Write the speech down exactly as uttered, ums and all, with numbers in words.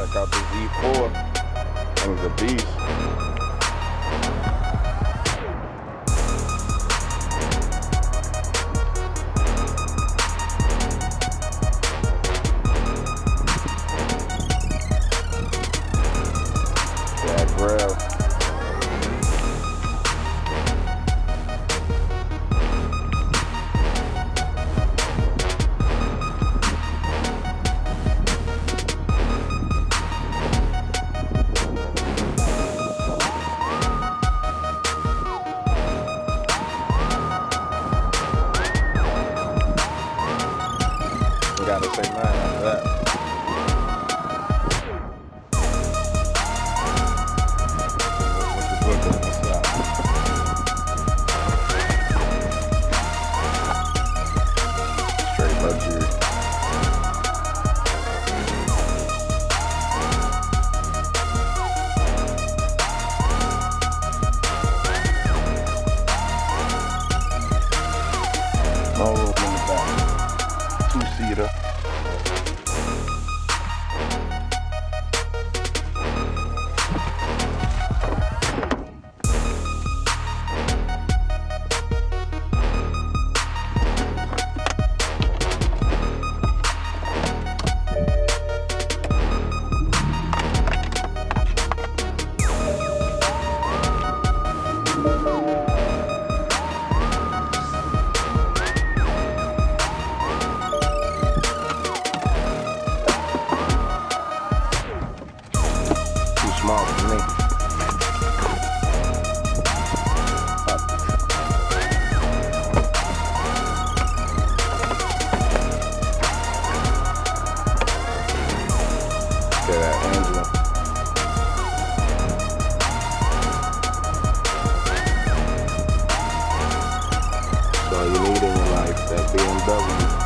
Check out this E four. Thing's a beast. Yeah, grill. Gotta say mine after that. What you looking on this side? Straight luxury. No room in the back. Two-seater. Small for me. Get that engine. So you need in your life that B M W.